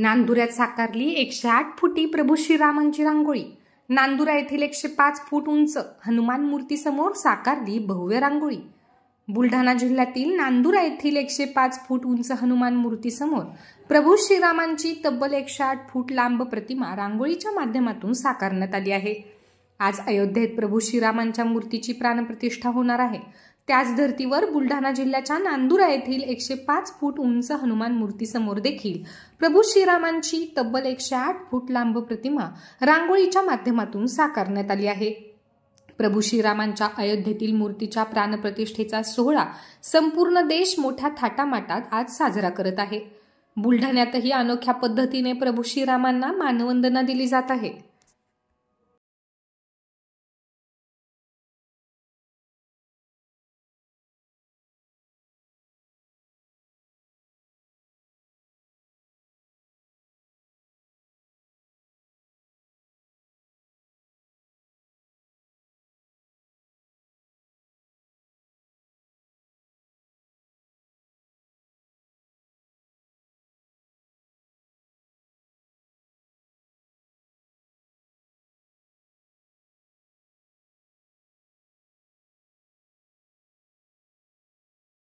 नांदुऱ्यात साकारली 108 फुटी प्रभू श्रीरामांची रांगोळी। नांदुरा येथील 105 फूट उंच हनुमान मूर्तीसमोर साकारली भव्य रांगोळी। बुलढाणा जिल्ह्यातील नांदुरा येथील 105 फूट उंच हनुमान मूर्तीसमोर प्रभू श्रीरामांची तब्बल 108 फूट लांब प्रतिमा रांगोळीच्या माध्यमातून साकारण्यात आली आहे। आज अयोध्येत प्रभू श्रीरामांच्या मूर्तीची प्राणप्रतिष्ठा होणार आहे। त्याच धर्तीवर बुलढाणा जिल्ह्याच्या नांदुरा येथील 105 फूट उंच हनुमान मूर्तीसमोर देखील प्रभू श्रीरामांची तब्बल 108 फूट लांब प्रतिमा रांगोळीच्या माध्यमातून साकारण्यात आली आहे। प्रभू श्रीरामांच्या अयोध्येतील मूर्तीच्या प्राणप्रतिष्ठेचा सोहळा संपूर्ण देश मोठ्या थाटामाटात आज साजरा करत आहे। बुलढाण्यातही अनोख्या पद्धतीने प्रभू श्रीरामांना मानवंदना दिली जात आहे।